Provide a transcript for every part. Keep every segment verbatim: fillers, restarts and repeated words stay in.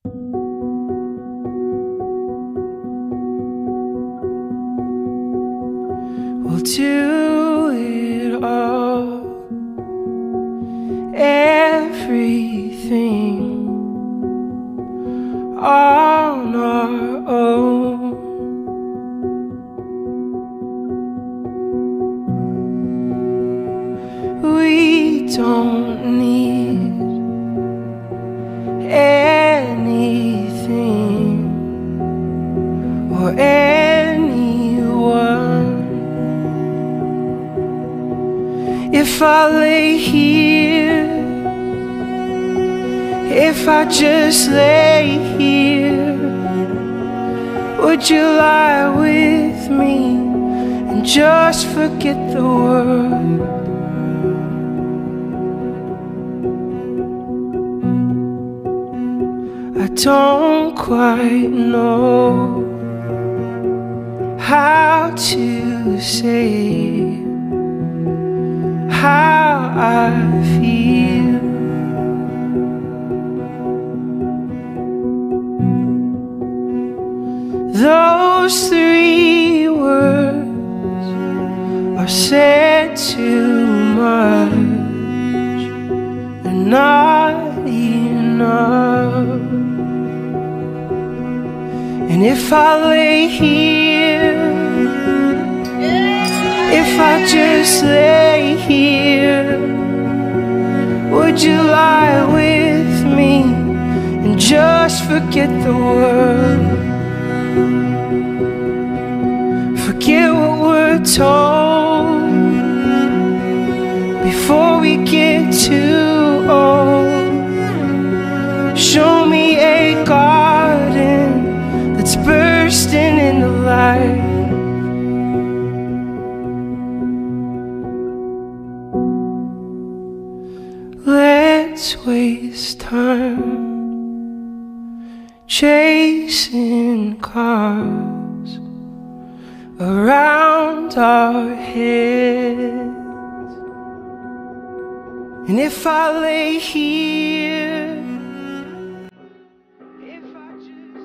We'll do it all, everything on our own. We don't need anything or anyone. If I lay here, if I just lay here, would you lie with me and just forget the world? I don't quite know how to say how I feel. Those three words are said too much and not enough. And if I lay here, if I just lay here, would you lie with me and just forget the world? Forget what we're told before we get too old. Show me a garden that's bursting into life. Let's waste time chasing cars around our heads. And if I lay here, if I just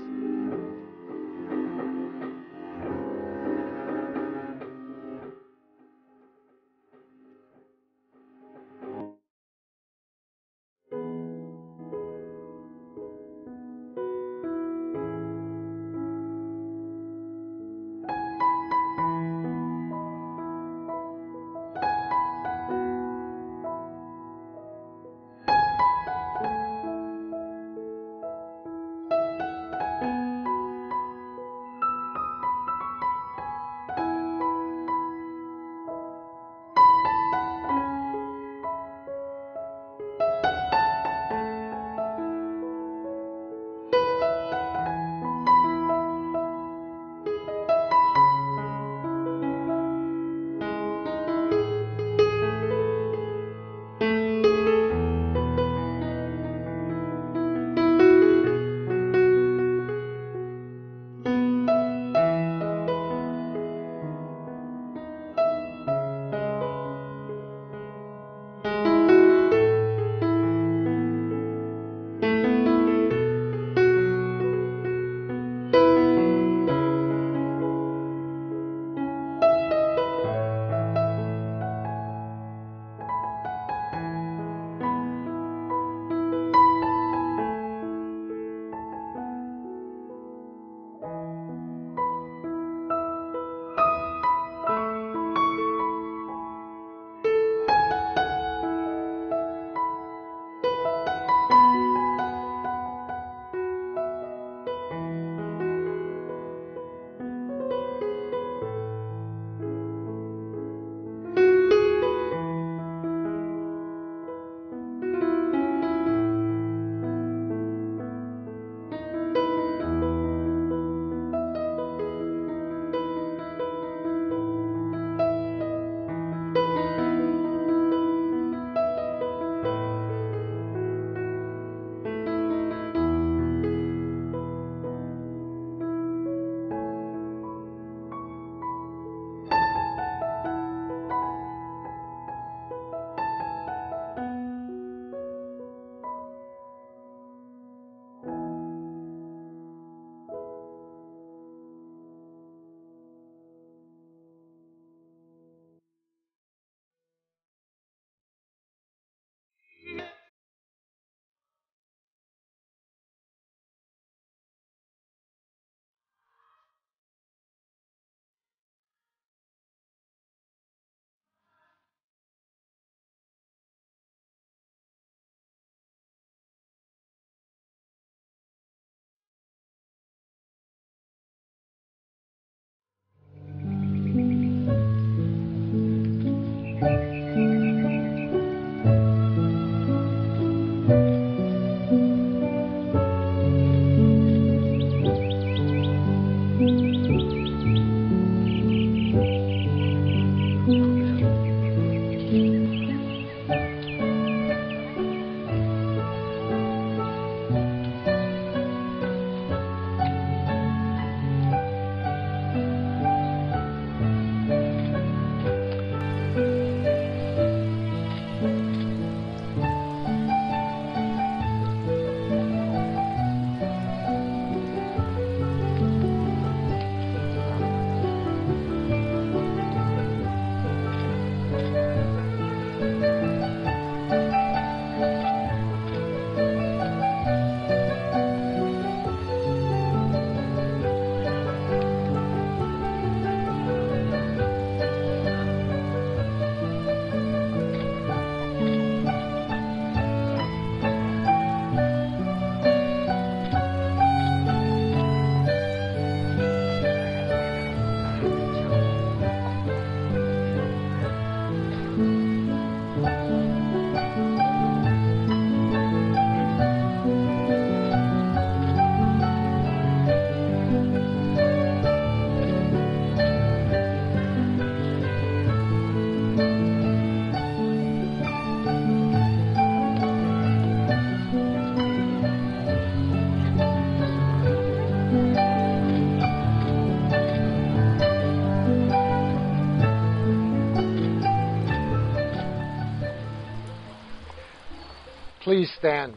Please stand.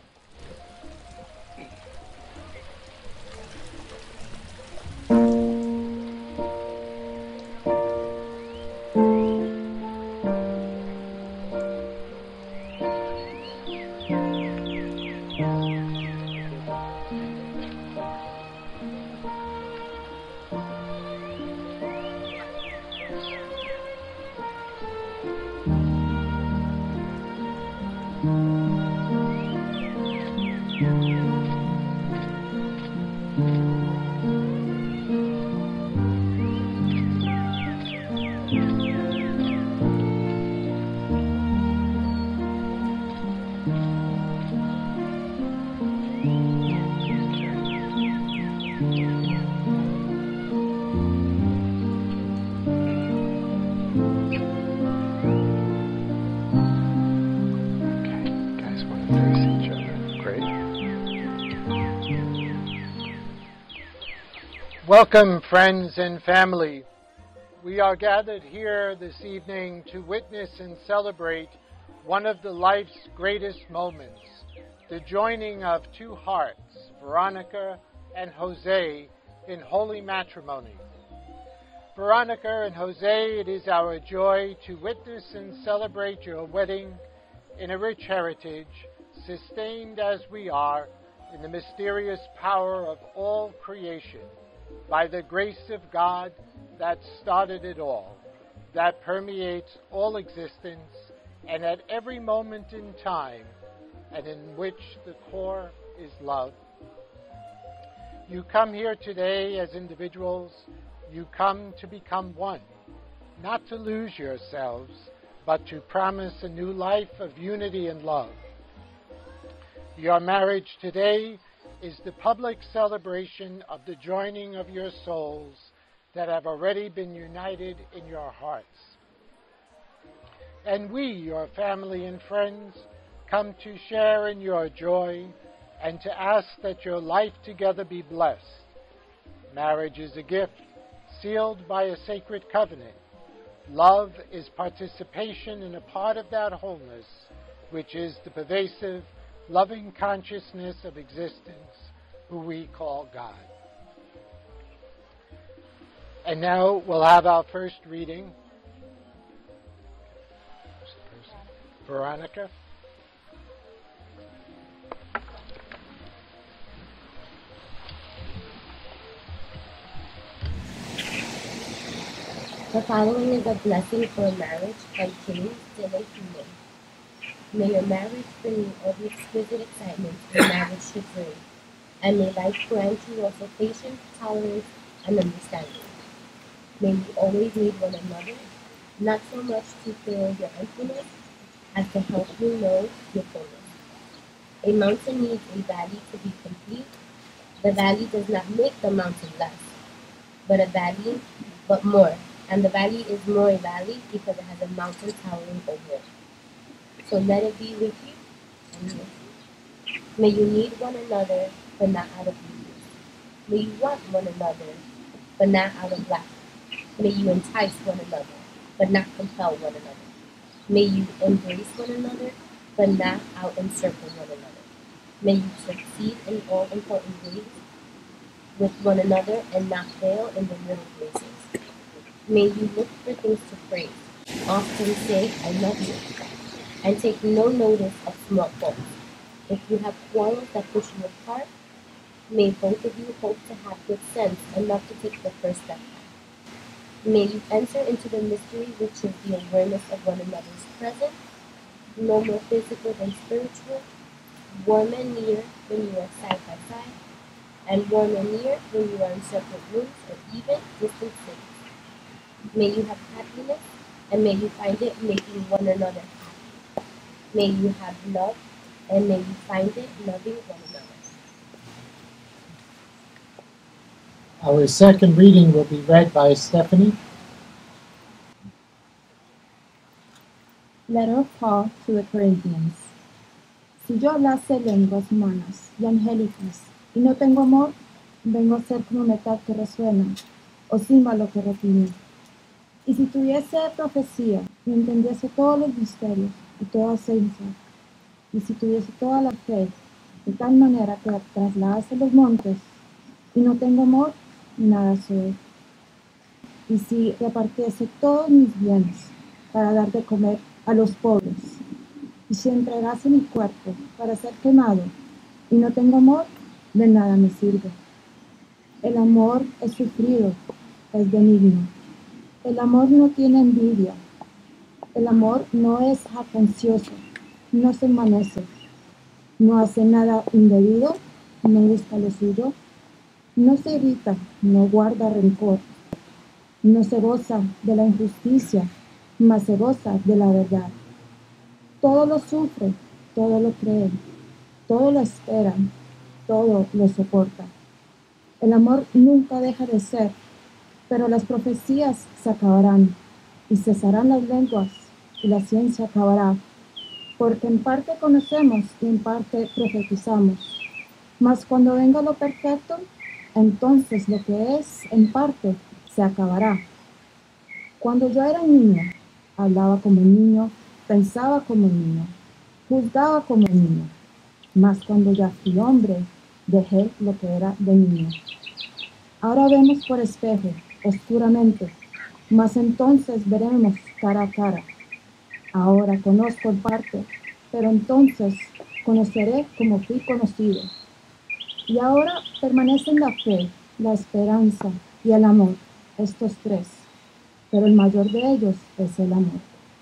Welcome, friends and family. We are gathered here this evening to witness and celebrate one of the life's greatest moments, the joining of two hearts, Veronica and Jose, in holy matrimony. Veronica and Jose, it is our joy to witness and celebrate your wedding in a rich heritage, sustained as we are in the mysterious power of all creation, by the grace of God that started it all, that permeates all existence, and at every moment in time, and in which the core is love. You come here today as individuals. You come to become one, not to lose yourselves, but to promise a new life of unity and love. Your marriage today is the public celebration of the joining of your souls that have already been united in your hearts. And we, your family and friends, come to share in your joy and to ask that your life together be blessed. Marriage is a gift sealed by a sacred covenant. Love is participation in a part of that wholeness, which is the pervasive, loving consciousness of existence, who we call God. And now we'll have our first reading. Veronica. The following is a blessing for marriage by James Dillon Freeman. May your marriage bring you all the exquisite excitement your marriage should bring, and may life grant you also patience, tolerance, and understanding. May you always need one another, not so much to fill your emptiness as to help you know your fullness. A mountain needs a valley to be complete. The valley does not make the mountain less, but a valley, but more. And the valley is more a valley because it has a mountain towering over it. So let it be with you and with you. May you need one another, but not out of duty. May you want one another, but not out of lack. May you entice one another, but not compel one another. May you embrace one another, but not out-encircle one another. May you succeed in all important ways with one another and not fail in the little graces. May you look for things to praise, often say, I love you, and take no notice of small faults. If you have quarrels that push you apart, may both of you hope to have good sense enough to take the first step. May you enter into the mystery, which is the awareness of one another's presence, no more physical than spiritual, warm and near when you are side by side, and warm and near when you are in separate rooms or even distant cities. May you have happiness, and may you find it making one another happy. May you have love, and may you find it loving one another. Our second reading will be read by Stephanie. Letter of Paul to the Corinthians. Si yo hablase lenguas humanas y angélicas, y no tengo amor, vengo a ser como metal que resuena, o címbalo que retiñe. Y si tuviese profecía, y entendiese todos los misterios y toda ciencia, Y si tuviese toda la fe, de tal manera que trasladase los montes, y no tengo amor, nada soy. Y si repartiese todos mis bienes para dar de comer a los pobres, y si entregase mi cuerpo para ser quemado, y no tengo amor, de nada me sirve. El amor es sufrido, es benigno. El amor no tiene envidia. El amor no es jactancioso, no se envanece, no hace nada indebido, no busca lo suyo, no se irrita, no guarda rencor, no se goza de la injusticia, mas se goza de la verdad. Todo lo sufre, todo lo cree, todo lo espera, todo lo soporta. El amor nunca deja de ser, pero las profecías se acabarán, y cesarán las lenguas, y la ciencia acabará, porque en parte conocemos y en parte profetizamos. Mas cuando venga lo perfecto, entonces lo que es en parte se acabará. Cuando yo era niño, hablaba como niño, pensaba como niño, juzgaba como niño. Mas cuando ya fui hombre, dejé lo que era de niño. Ahora vemos por espejo, oscuramente, mas entonces veremos cara a cara. Ahora conozco en parte, pero entonces conoceré como fui conocido. Y ahora permanecen la fe, la esperanza y el amor, estos tres, pero el mayor de ellos es el amor.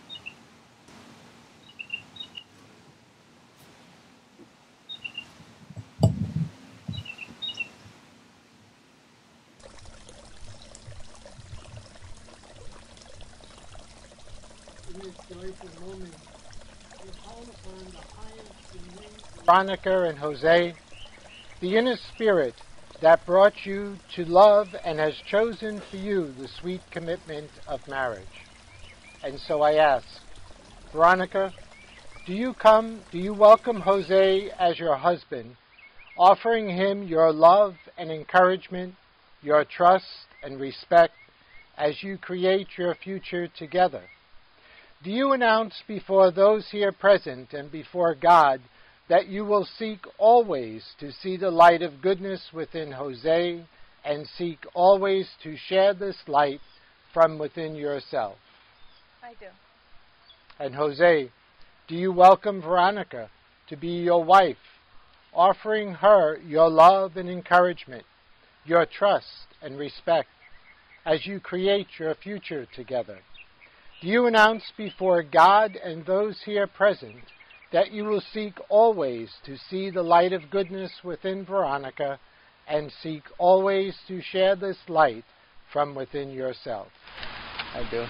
In this joyful moment, we call upon the highest and named Veronica and Jose, the inner spirit that brought you to love and has chosen for you the sweet commitment of marriage. And so I ask, Veronica, do you come, do you welcome Jose as your husband, offering him your love and encouragement, your trust and respect as you create your future together? Do you announce before those here present and before God that you will seek always to see the light of goodness within Jose and seek always to share this light from within yourself? I do. And Jose, do you welcome Veronica to be your wife, offering her your love and encouragement, your trust and respect as you create your future together? Do you announce before God and those here present that you will seek always to see the light of goodness within Veronica and seek always to share this light from within yourself? I do.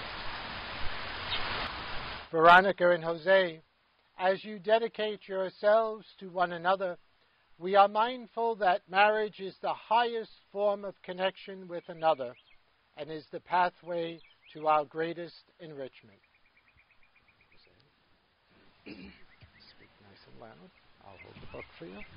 Veronica and Jose, as you dedicate yourselves to one another, we are mindful that marriage is the highest form of connection with another and is the pathway to our greatest enrichment. Speak nice and loud. I'll hold the book for you.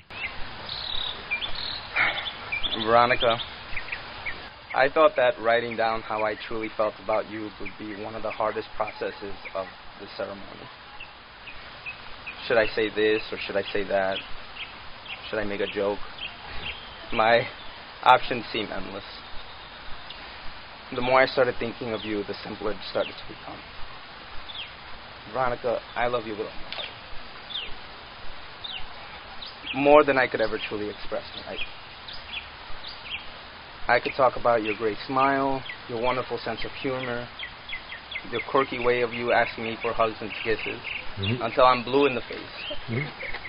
Veronica, I thought that writing down how I truly felt about you would be one of the hardest processes of the ceremony. Should I say this or should I say that? Should I make a joke? My options seem endless. The more I started thinking of you, the simpler it started to become. Veronica, I love you with all my heart. More than I could ever truly express tonight. I could talk about your great smile, your wonderful sense of humor, the quirky way of you asking me for hugs and kisses, mm-hmm. until I'm blue in the face. Mm-hmm.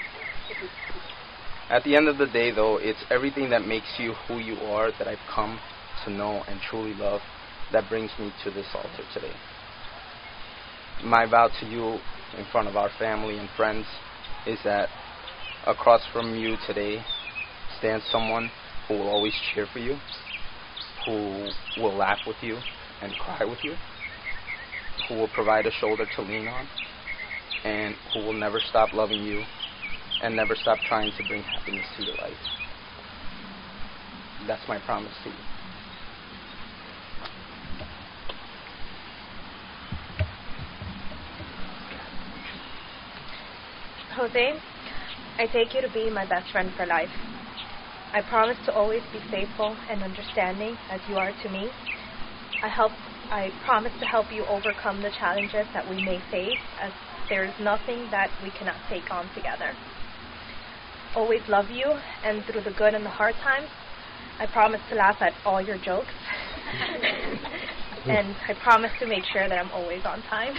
At the end of the day, though, it's everything that makes you who you are that I've come to know and truly love that brings me to this altar today. My vow to you in front of our family and friends is that across from you today stands someone who will always cheer for you, who will laugh with you and cry with you, who will provide a shoulder to lean on, and who will never stop loving you and never stop trying to bring happiness to your life. That's my promise to you. Jose, I take you to be my best friend for life. I promise to always be faithful and understanding as you are to me. I help. I promise to help you overcome the challenges that we may face, as there is nothing that we cannot take on together. Always love you, and through the good and the hard times, I promise to laugh at all your jokes. And I promise to make sure that I'm always on time.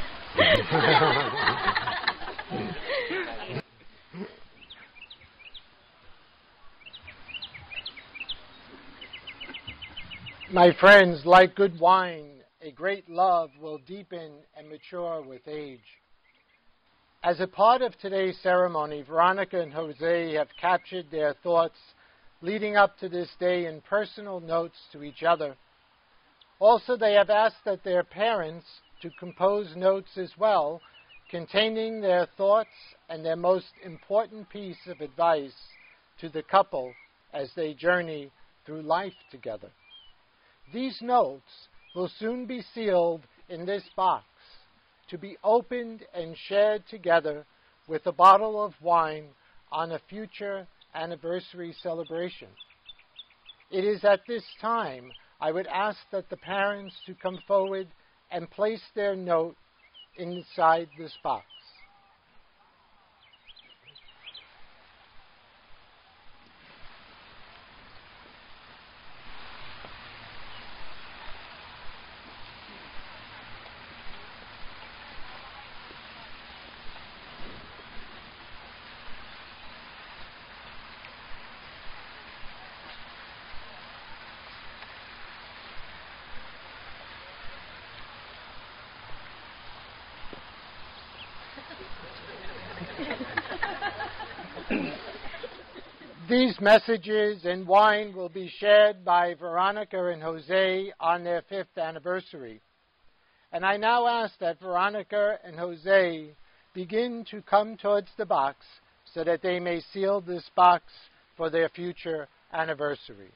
My friends, like good wine, a great love will deepen and mature with age. As a part of today's ceremony, Veronica and Jose have captured their thoughts leading up to this day in personal notes to each other. Also, they have asked that their parents to compose notes as well, containing their thoughts and their most important piece of advice to the couple as they journey through life together. These notes will soon be sealed in this box to be opened and shared together with a bottle of wine on a future anniversary celebration. It is at this time I would ask that the parents to come forward and place their note inside this box. These messages and wine will be shared by Veronica and Jose on their fifth anniversary. And I now ask that Veronica and Jose begin to come towards the box so that they may seal this box for their future anniversary.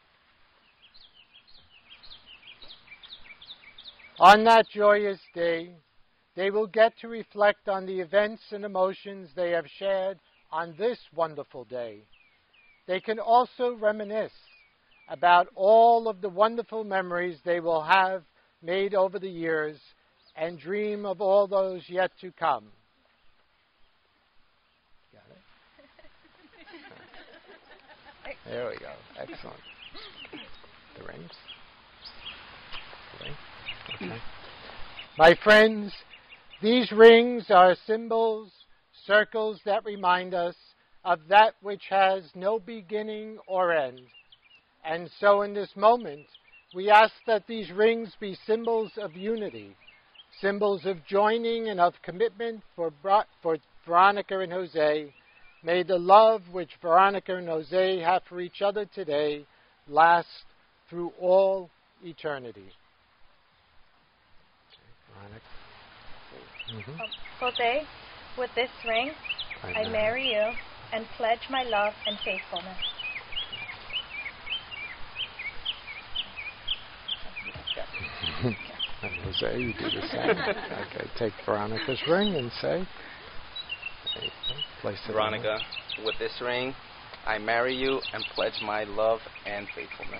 On that joyous day, they will get to reflect on the events and emotions they have shared on this wonderful day. They can also reminisce about all of the wonderful memories they will have made over the years and dream of all those yet to come. Got it? There we go. Excellent. The rings? The ring? Okay. My friends, these rings are symbols, circles that remind us of that which has no beginning or end. And so in this moment, we ask that these rings be symbols of unity, symbols of joining and of commitment for, for Veronica and Jose. May the love which Veronica and Jose have for each other today last through all eternity. Veronica. Mm-hmm. Um, Jose, with this ring, I, I marry you and pledge my love and faithfulness. And Jose, you do the same. Okay, take Veronica's ring and say, place it Veronica, with this ring, I marry you and pledge my love and faithfulness.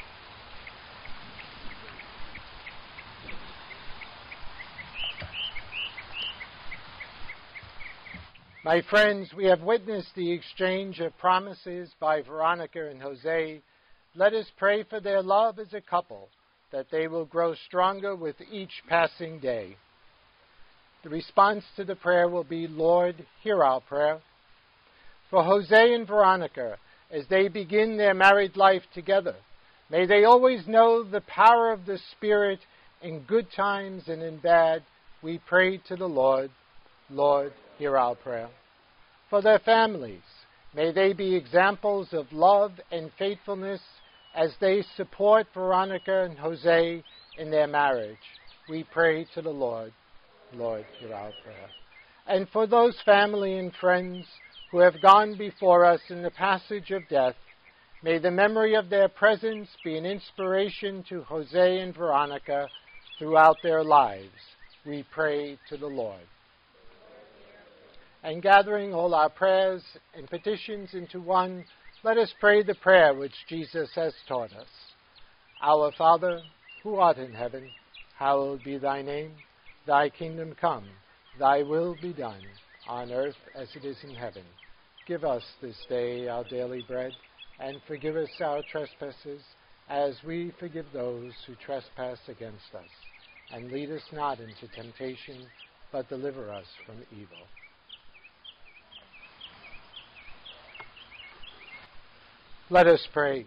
My friends, we have witnessed the exchange of promises by Veronica and Jose. Let us pray for their love as a couple, that they will grow stronger with each passing day. The response to the prayer will be, Lord, hear our prayer. For Jose and Veronica, as they begin their married life together, may they always know the power of the Spirit in good times and in bad. We pray to the Lord. Lord, hear our prayer. For their families, may they be examples of love and faithfulness as they support Veronica and Jose in their marriage. We pray to the Lord. Lord, hear our prayer. And for those family and friends who have gone before us in the passage of death, may the memory of their presence be an inspiration to Jose and Veronica throughout their lives. We pray to the Lord. And gathering all our prayers and petitions into one, let us pray the prayer which Jesus has taught us. Our Father, who art in heaven, hallowed be thy name. Thy kingdom come, thy will be done, on earth as it is in heaven. Give us this day our daily bread, and forgive us our trespasses, as we forgive those who trespass against us. And lead us not into temptation, but deliver us from evil. Let us pray.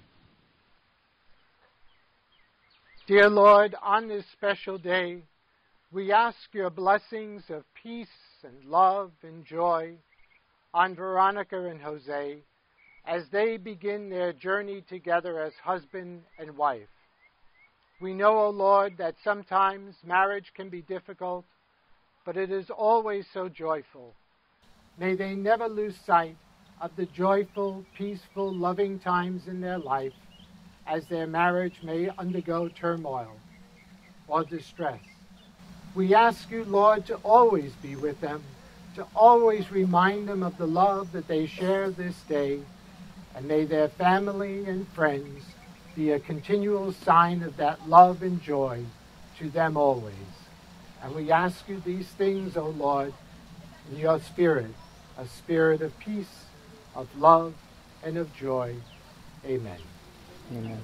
Dear Lord, on this special day, we ask your blessings of peace and love and joy on Veronica and Jose as they begin their journey together as husband and wife. We know, O Lord, that sometimes marriage can be difficult, but it is always so joyful. May they never lose sight of the joyful, peaceful, loving times in their life as their marriage may undergo turmoil or distress. We ask you, Lord, to always be with them, to always remind them of the love that they share this day, and may their family and friends be a continual sign of that love and joy to them always. And we ask you these things, O Lord, in your spirit, a spirit of peace, of love, and of joy. Amen. Amen.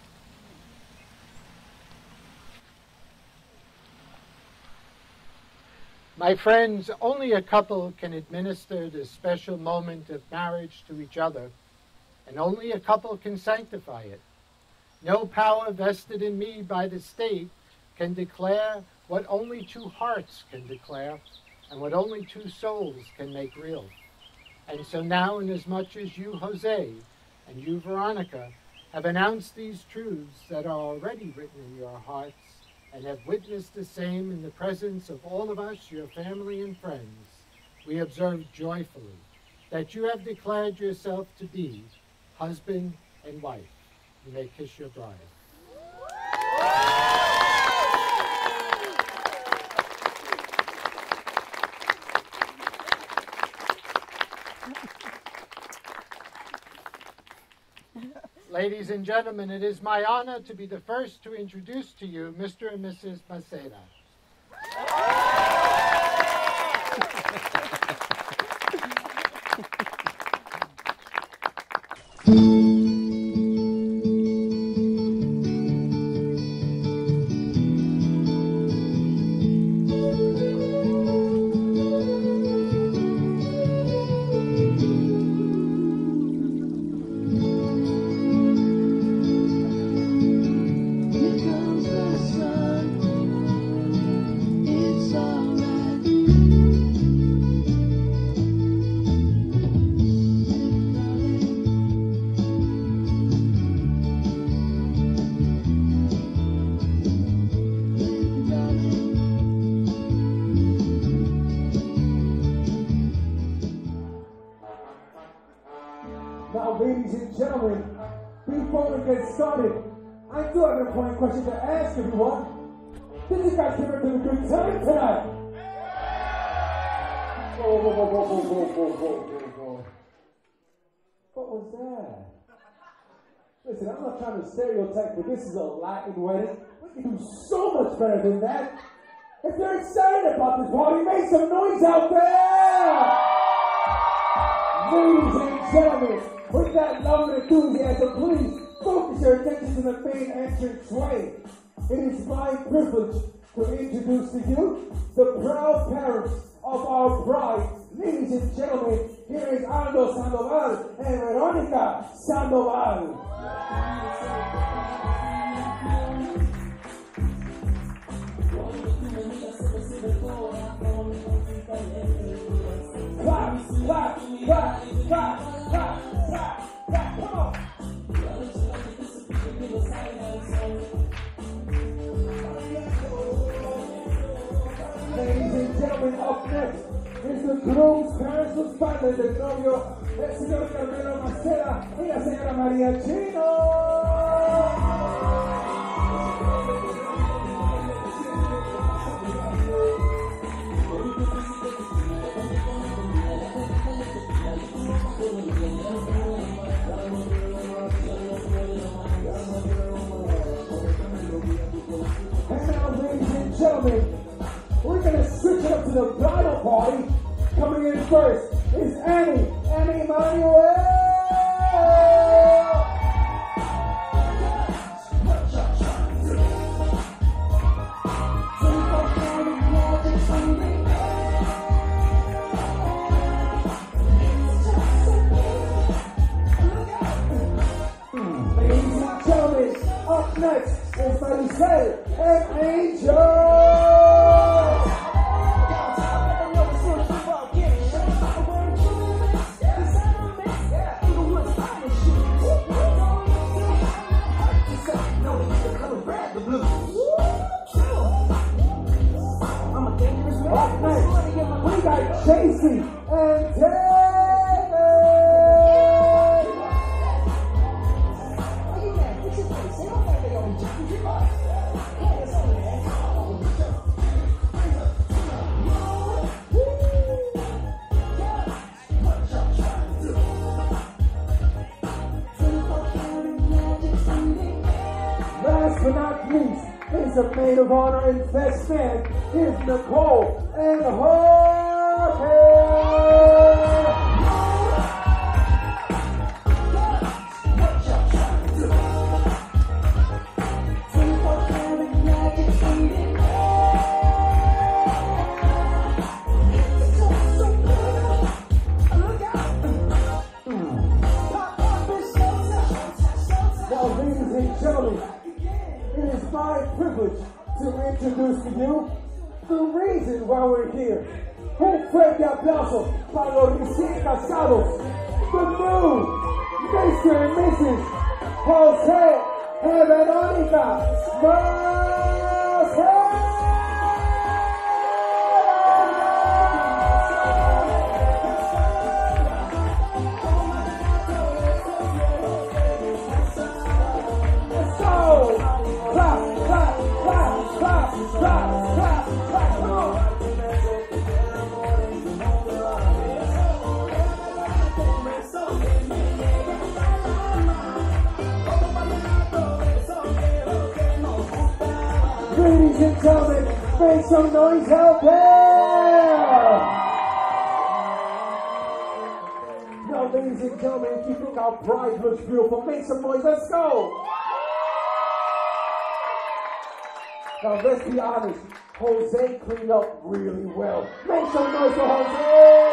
My friends, only a couple can administer this special moment of marriage to each other, and only a couple can sanctify it. No power vested in me by the state can declare what only two hearts can declare, and what only two souls can make real. And so now, inasmuch as you, Jose, and you, Veronica, have announced these truths that are already written in your hearts, and have witnessed the same in the presence of all of us, your family and friends, we observe joyfully that you have declared yourself to be husband and wife. You may kiss your bride. Ladies and gentlemen, it is my honor to be the first to introduce to you Mister and Missus Maceda. Now, ladies and gentlemen, before we get started, I do have an important question to ask everyone. Did you guys have a really good time tonight? Whoa, whoa, whoa, whoa, whoa, whoa, whoa, whoa, whoa. What was that? Listen, I'm not trying to stereotype, but this is a Latin wedding. We can do so much better than that. If you're excited about this party, make some noise out there! Ladies and gentlemen, with that love and enthusiasm, please focus your attention to the main entrance way. It is my privilege to introduce to you the proud parents of our bride. Ladies and gentlemen, here is Aldo Sandoval and Veronica Sandoval. Clap, clap, clap, clap, clap, clap, clap, come on. Ladies and gentlemen, up next is the groom's parents whose padre del novio, el señor Carmelo Maceda y la señora María Chino. to the bridal party. Coming in first is Annie, Annie Manuel. Ladies and gentlemen, up next is Maricel and Angel. Up next, we got Chasey and Taylor. Last but not least, is a maid of honor and best man. Here's Nicole and Jorge. Now, ladies and gentlemen, it is my privilege to introduce to you the reason why we're here. Un fuerte aplauso para los recién casados, the new Mister and Missus Jose and Veronica Marcel. Ladies and gentlemen, make some noise out there! Now, ladies and gentlemen, if you think our bride looks beautiful, make some noise, let's go! Now, let's be honest, Jose cleaned up really well. Make some noise for Jose!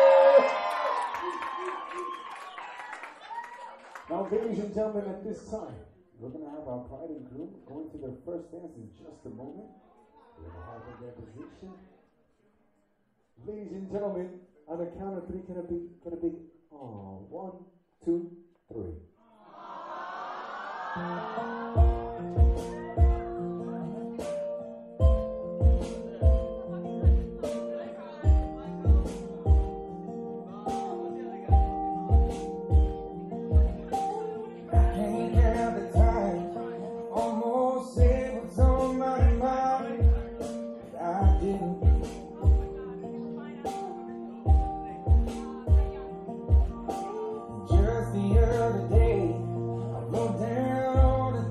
Now, ladies and gentlemen, at this time, we're going to have our bride and groom going to their first dance in just a moment. We're going to have their position. Ladies and gentlemen, on the count of three, can it be, can it be, oh, one, two, three. Just the other day, I wrote down all the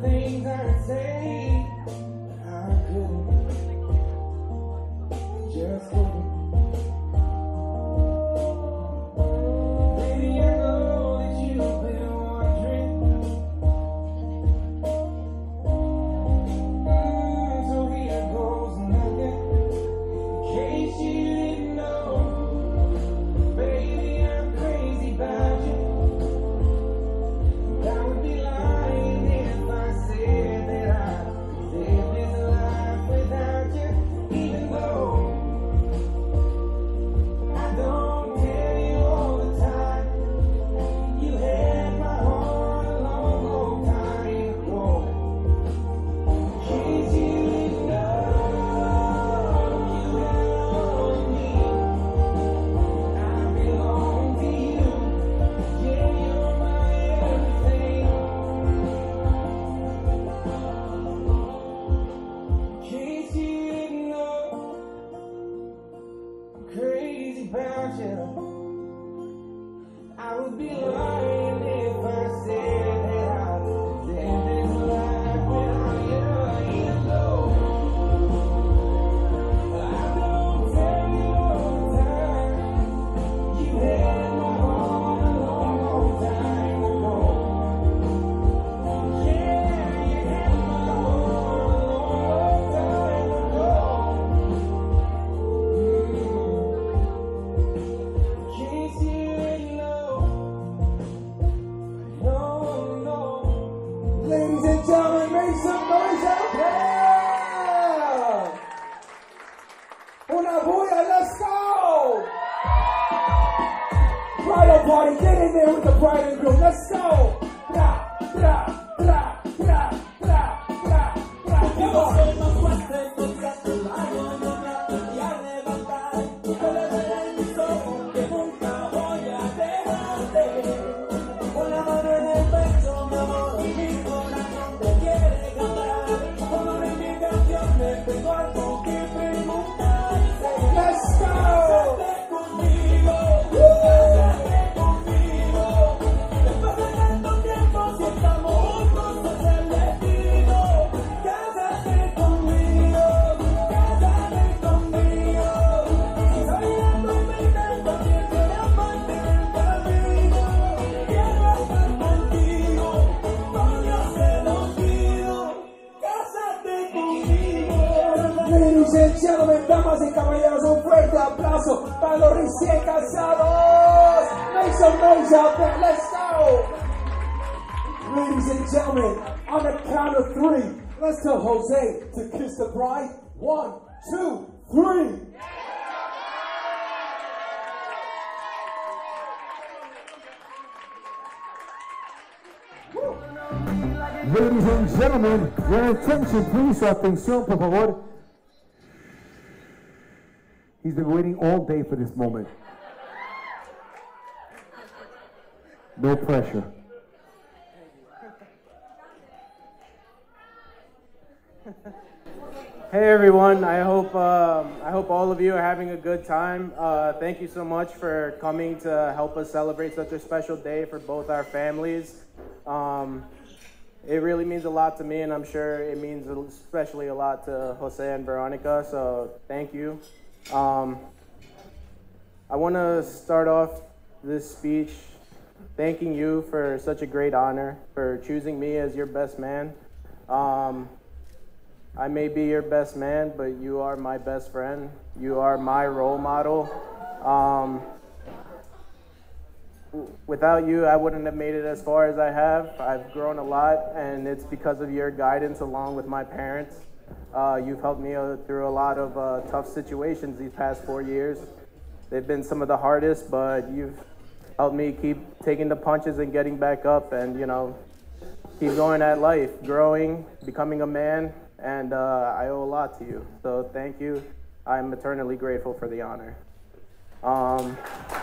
party. Get in there with the bride and groom. Let's go. Bra, bra, bra, bra, bra, bra, bra. Come on. Ladies and gentlemen, damas y caballeros, un fuerte aplauso para los recién casados. Make some noise out there. Let's go. Ladies and gentlemen, on the count of three, let's tell Jose to kiss the bride. One, two, three. Ladies and gentlemen, your attention please, atención por favor. He's been waiting all day for this moment. No pressure. Hey everyone, I hope um, I hope all of you are having a good time. Uh, thank you so much for coming to help us celebrate such a special day for both our families. Um, it really means a lot to me, and I'm sure it means especially a lot to Jose and Veronica, so thank you. Um, I want to start off this speech thanking you for such a great honor, for choosing me as your best man. Um, I may be your best man, but you are my best friend. You are my role model. Um, without you, I wouldn't have made it as far as I have. I've grown a lot, and it's because of your guidance along with my parents. Uh, you've helped me uh, through a lot of uh, tough situations these past four years. They've been some of the hardest, but you've helped me keep taking the punches and getting back up and, you know, keep going at life, growing, becoming a man, and uh, I owe a lot to you. So thank you. I'm eternally grateful for the honor. Um,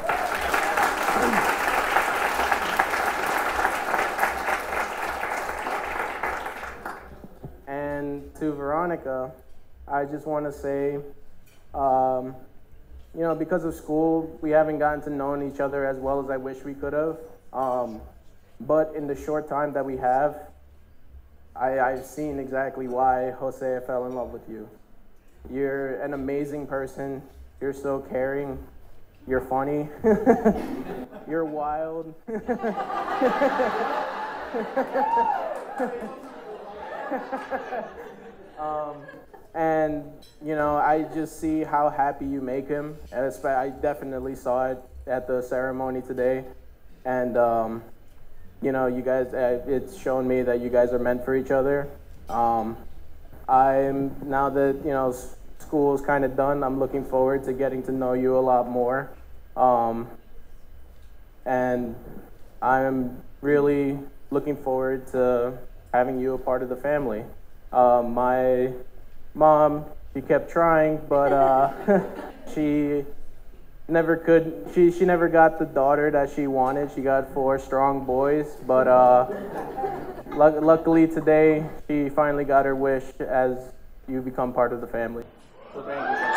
And to Veronica, I just want to say, um, you know, because of school, we haven't gotten to know each other as well as I wish we could have. Um, but in the short time that we have, I, I've seen exactly why Jose fell in love with you. You're an amazing person. You're so caring. You're funny. You're wild. um, and, you know, I just see how happy you make him. And I definitely saw it at the ceremony today. And, um, you know, you guys, uh, it's shown me that you guys are meant for each other. Um, I'm, now that, you know, school is kind of done, I'm looking forward to getting to know you a lot more. Um, and I'm really looking forward to having you a part of the family. Uh, my mom, she kept trying, but uh, she never could, she, she never got the daughter that she wanted. She got four strong boys, but uh, lu luckily today, she finally got her wish as you become part of the family. So thank you.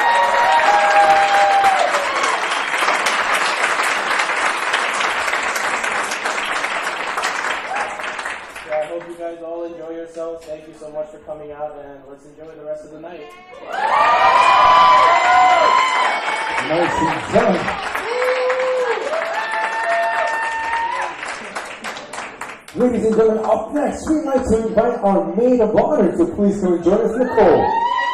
I hope you guys all enjoy yourselves. Thank you so much for coming out, and let's enjoy the rest of the night. Nice and done. Ladies and gentlemen, up next, we'd like to invite our maid of honor to please come and join us, Nicole.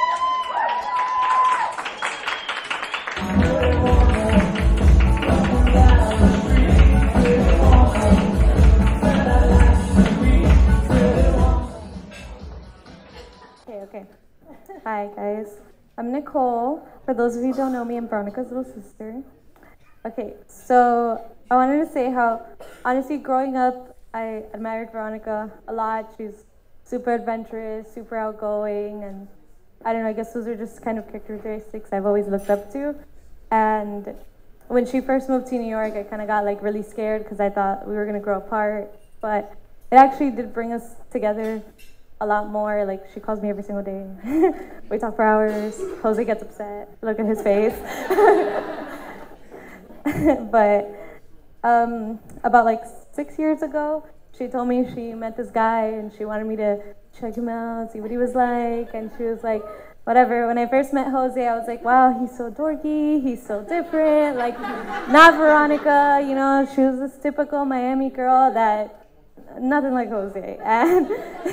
Hi guys, I'm Nicole. For those of you who don't know me, I'm Veronica's little sister. Okay, so I wanted to say how, honestly, growing up, I admired Veronica a lot. She's super adventurous, super outgoing, and I don't know, I guess those are just kind of characteristics I've always looked up to. And when she first moved to New York, I kind of got like really scared because I thought we were going to grow apart. But it actually did bring us together a lot more. Like, she calls me every single day. We talk for hours. Jose gets upset. Look at his face. But um, about like six years ago, she told me she met this guy and she wanted me to check him out, see what he was like. And she was like, whatever. When I first met Jose, I was like, wow, he's so dorky, he's so different, like, not Veronica, you know, she was this typical Miami girl that, nothing like Jose. And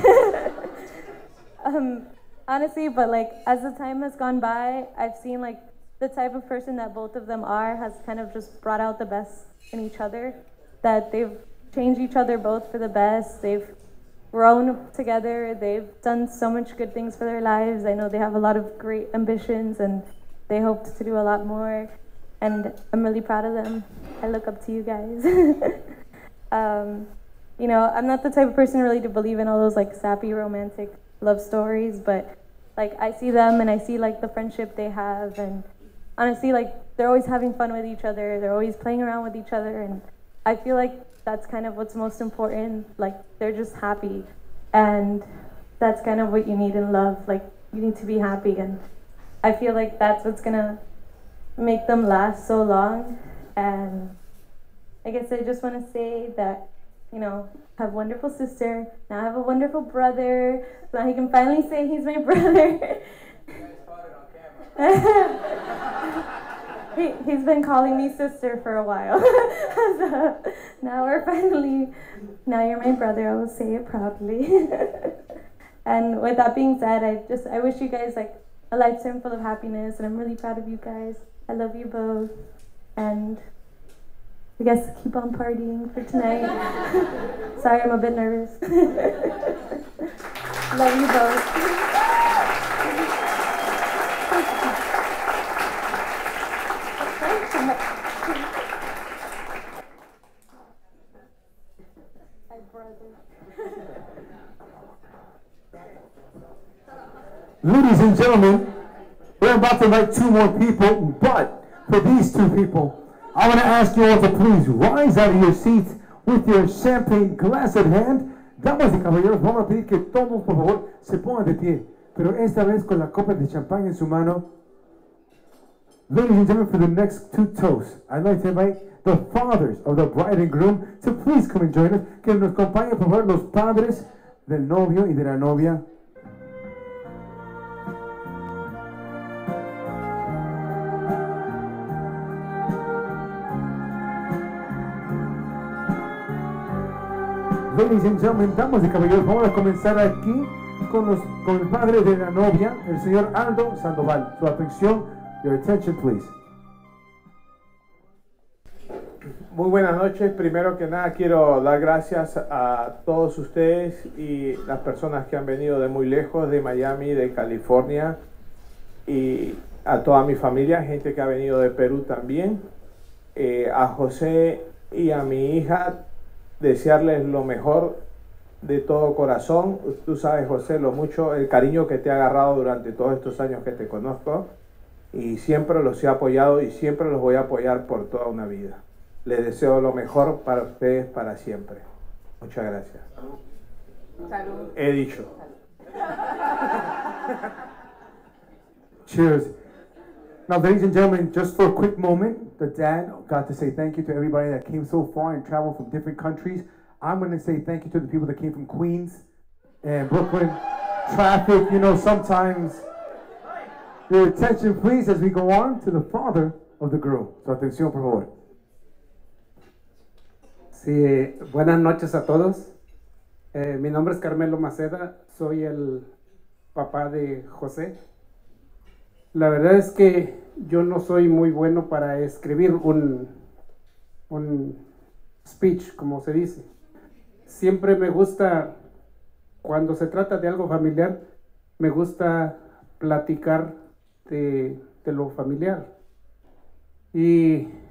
um, honestly, but like, as the time has gone by, I've seen like, the type of person that both of them are has kind of just brought out the best in each other, that they've changed each other both for the best, they've grown together, they've done so much good things for their lives. I know they have a lot of great ambitions and they hope to do a lot more, and I'm really proud of them. I look up to you guys. um, you know, I'm not the type of person really to believe in all those like sappy romantic love stories, but like I see them and I see like the friendship they have, and honestly, like they're always having fun with each other, they're always playing around with each other, and I feel like that's kind of what's most important. Like, they're just happy, and that's kind of what you need in love. Like, you need to be happy, and I feel like that's what's gonna make them last so long. And I guess I just want to say that, you know, I have a wonderful sister, now I have a wonderful brother, so now he can finally say he's my brother. He, he's been calling me sister for a while. So now we're finally, now you're my brother, I will say it proudly. And with that being said, I just, I wish you guys like a lifetime full of happiness, and I'm really proud of you guys. I love you both, and I guess keep on partying for tonight. Sorry, I'm a bit nervous. Love you both. Ladies and gentlemen, we're about to invite two more people, but for these two people, I want to ask you all to please rise out of your seats with your champagne glass at hand. Damas y caballeros, vamos a pedir que todos, por favor, se pongan de pie, pero esta vez con la copa de champán en su mano. Ladies and gentlemen, for the next two toasts, I'd like to invite the fathers of the bride and groom to please come and join us. Que nos acompañen, por favor, los padres del novio y de la novia. Ladies and gentlemen, damas y caballeros, vamos a comenzar aquí con, los, con el padre de la novia, el señor Aldo Sandoval. Su atención, your attention please. Muy buenas noches. Primero que nada quiero dar gracias a todos ustedes y las personas que han venido de muy lejos, de Miami, de California, y a toda mi familia, gente que ha venido de Perú también, eh, a José y a mi hija, desearles lo mejor de todo corazón. Tú sabes, José, lo mucho, el cariño que te ha agarrado durante todos estos años que te conozco, y siempre los he apoyado y siempre los voy a apoyar por toda una vida. Les deseo lo mejor para ustedes para siempre. Muchas gracias. Salud. He dicho. Cheers. Now, ladies and gentlemen, just for a quick moment, the dad got to say thank you to everybody that came so far and traveled from different countries. I'm going to say thank you to the people that came from Queens and Brooklyn. Traffic, you know, sometimes. Your attention, please, as we go on to the father of the groom. Su atención, por favor. Sí, buenas noches a todos. Eh, mi nombre es Carmelo Maceda, soy el papá de José. La verdad es que yo no soy muy bueno para escribir un, un speech, como se dice. Siempre me gusta, cuando se trata de algo familiar, me gusta platicar de, de lo familiar. Y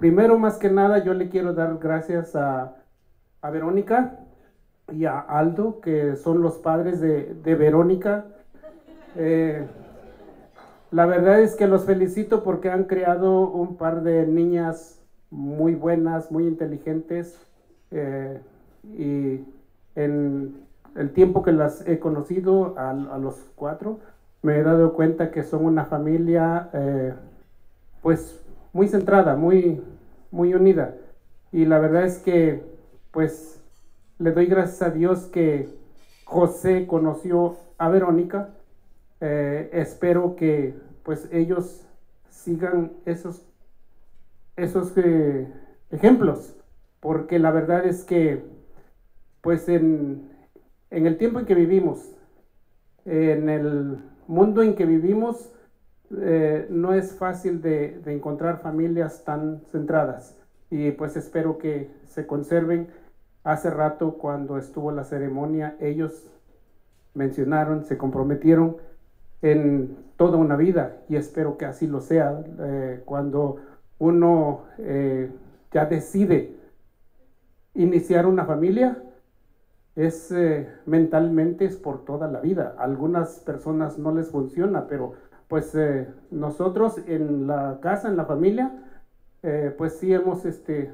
primero, más que nada, yo le quiero dar gracias a, a Verónica y a Aldo, que son los padres de, de Verónica. Eh, la verdad es que los felicito porque han creado un par de niñas muy buenas, muy inteligentes, eh, y en el tiempo que las he conocido a, a los cuatro, me he dado cuenta que son una familia eh, pues muy centrada, muy, muy unida. Y la verdad es que pues le doy gracias a Dios que José conoció a Verónica. Eh, espero que pues ellos sigan esos, esos eh, ejemplos, porque la verdad es que pues en, en el tiempo en que vivimos, en el mundo en que vivimos, eh, no es fácil de, de encontrar familias tan centradas, y pues espero que se conserven. Hace rato, cuando estuvo la ceremonia, ellos mencionaron, se comprometieron en toda una vida, y espero que así lo sea. Eh, cuando uno eh, ya decide iniciar una familia, es eh, mentalmente es por toda la vida. A algunas personas no les funciona, pero pues eh, nosotros en la casa, en la familia, eh, pues sí hemos este,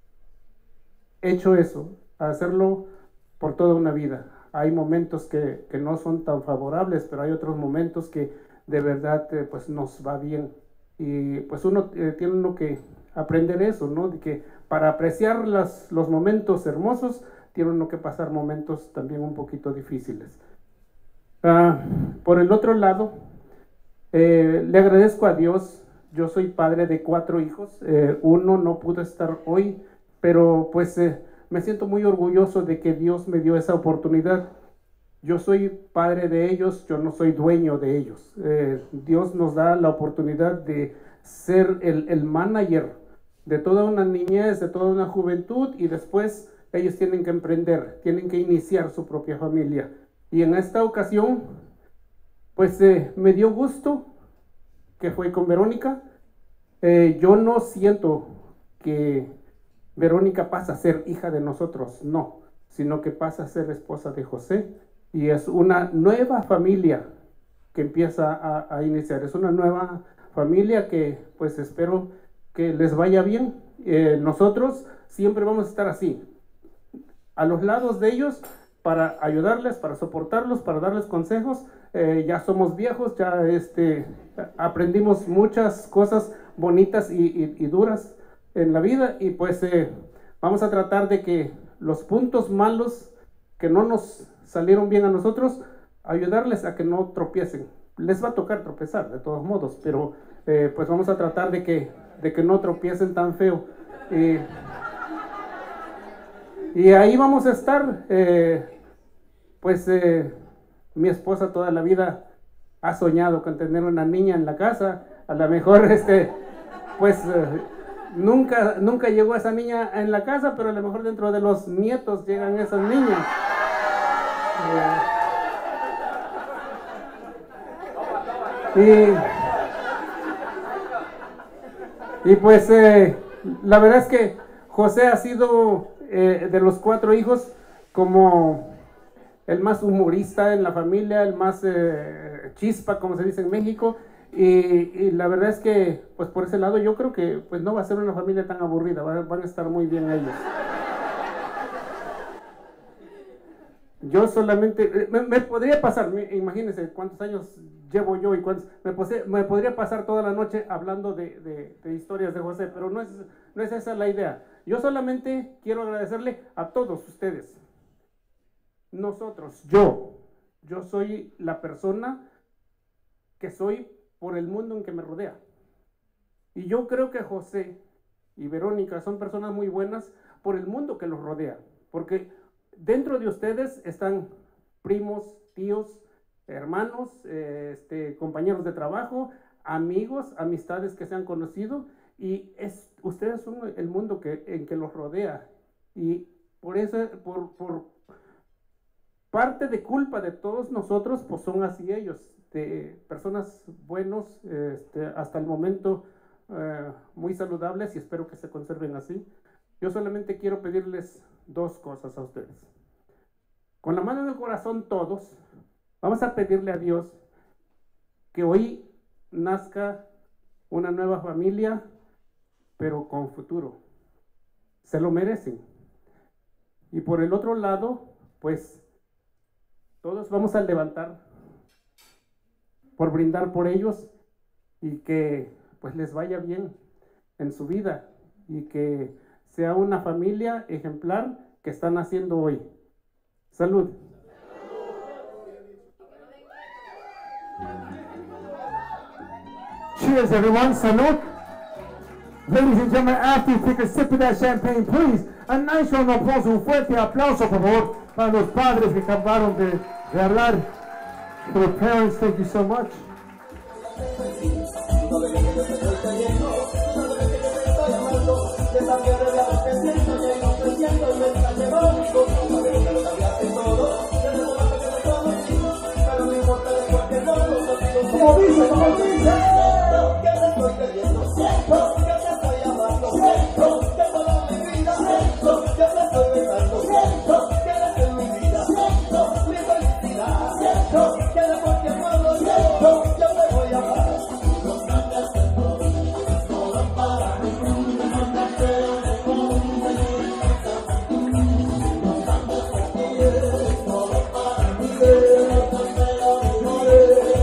hecho eso, hacerlo por toda una vida. Hay momentos que, que no son tan favorables, pero hay otros momentos que de verdad eh, pues nos va bien. Y pues uno eh, tiene uno que aprender eso, ¿no? De que para apreciar las, los momentos hermosos, tiene uno que pasar momentos también un poquito difíciles. Uh, por el otro lado, eh, le agradezco a Dios. Yo soy padre de cuatro hijos. Eh, uno no pudo estar hoy, pero pues eh, me siento muy orgulloso de que Dios me dio esa oportunidad. Yo soy padre de ellos, yo no soy dueño de ellos. Eh, Dios nos da la oportunidad de ser el, el manager de toda una niñez, de toda una juventud, y después ellos tienen que emprender, tienen que iniciar su propia familia. Y en esta ocasión, pues eh, me dio gusto que fue con Verónica. Eh, yo no siento que Verónica pasa a ser hija de nosotros, no, sino que pasa a ser esposa de José, y es una nueva familia que empieza a, a iniciar. Es una nueva familia que pues espero que les vaya bien. Eh, nosotros siempre vamos a estar así, a los lados de ellos, para ayudarles, para soportarlos, para darles consejos. Eh, ya somos viejos, ya este, aprendimos muchas cosas bonitas y, y, y duras en la vida, y pues eh, vamos a tratar de que los puntos malos que no nos salieron bien a nosotros, ayudarles a que no tropiecen. Les va a tocar tropezar de todos modos, pero eh, pues vamos a tratar de que, de que no tropiecen tan feo. Eh, y ahí vamos a estar. Eh, pues eh, mi esposa toda la vida ha soñado con tener una niña en la casa. A lo mejor este, pues eh, nunca, nunca llegó esa niña en la casa, pero a lo mejor dentro de los nietos llegan esas niñas. Eh, y, y pues eh, la verdad es que José ha sido eh, de los cuatro hijos como el más humorista en la familia, el más eh, chispa, como se dice en México, y, y la verdad es que pues por ese lado yo creo que pues no va a ser una familia tan aburrida, van, van a estar muy bien ellos. Yo solamente, me, me podría pasar, me, imagínense cuántos años llevo yo y cuántos, me, pose, me podría pasar toda la noche hablando de, de, de historias de José, pero no es, no es esa la idea. Yo solamente quiero agradecerle a todos ustedes. Nosotros, yo, yo soy la persona que soy por el mundo en que me rodea. Y yo creo que José y Verónica son personas muy buenas por el mundo que los rodea, porque dentro de ustedes están primos, tíos, hermanos, eh, este, compañeros de trabajo, amigos, amistades que se han conocido, y es, ustedes son el mundo que, en que los rodea. Y por eso, por, por parte de culpa de todos nosotros, pues son así ellos, de personas buenos, este, hasta el momento eh, muy saludables y espero que se conserven así. Yo solamente quiero pedirles dos cosas a ustedes. Con la mano en el corazón todos, vamos a pedirle a Dios que hoy nazca una nueva familia, pero con futuro. Se lo merecen. Y por el otro lado, pues, todos vamos a levantar por brindar por ellos y que pues les vaya bien en su vida y que sea una familia ejemplar que están haciendo hoy. Salud. Cheers, everyone. Salud. Ladies and gentlemen, after you take a sip of that champagne, please, a nice round of applause, un fuerte aplauso, por favor, para los padres que acabaron de, de hablar. For the parents, thank you so much. Como dice, como dice, que te estoy queriendo, siento que te estoy amando, siento que toda mi vida, siento que te estoy besando, siento que eres en mi vida, siento mi felicidad, siento que de cualquier modo, siento yo te voy a amar. Los cambios de todo, todo para mí, no te creo como un señor en casa. Los cambios de ti, todo para mí, no te creo como un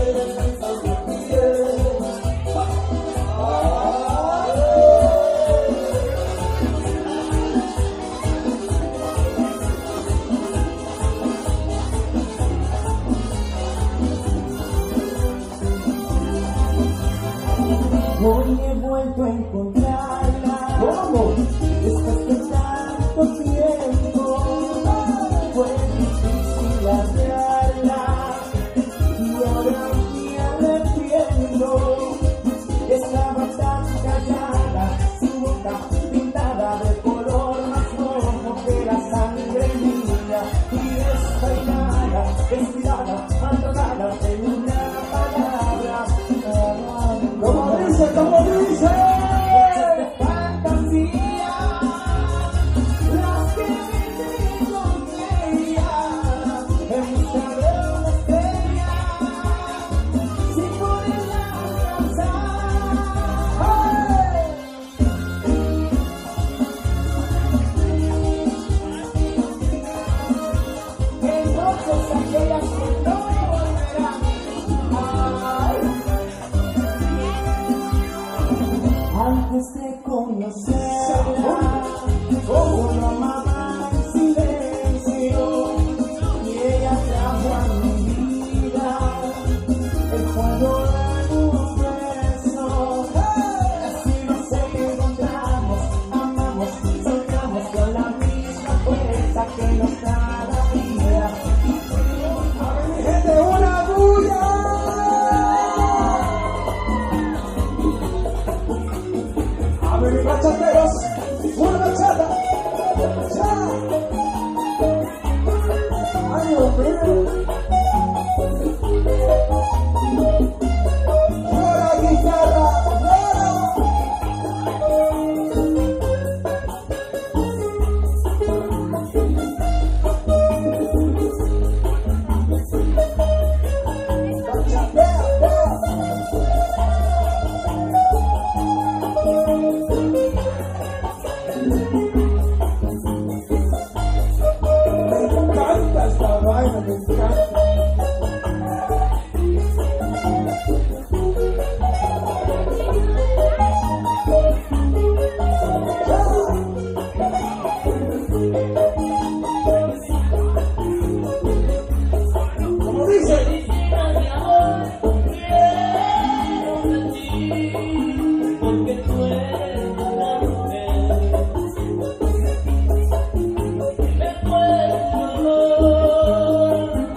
hoy he vuelto a encontrarla. ¿Cómo? Después de tanto tiempo fue difícil hallarla y ahora me arrepiento. Estaba tan callada, su boca pintada de color más rojo que la sangre mía y despeinada, descuidada, abandonada en una palabra. Como dice, como dice, fantasía, las que viví con ella, en busca de una estrella, sin poderla alcanzar. En noches aquellas que no volverán. Antes de conocerla, yo la amaba en silencio y ella trajo a mi vida el juego de un beso. Así nos encontramos, amamos, soñamos con la misma fuerza que nos da la vida. A ver, mi gente, una bulla. A ver, bachateros, una bachata, ya. Ay, hombre. Llora guitarra, como dice, porque tú eres una mujer, me puedes dolor.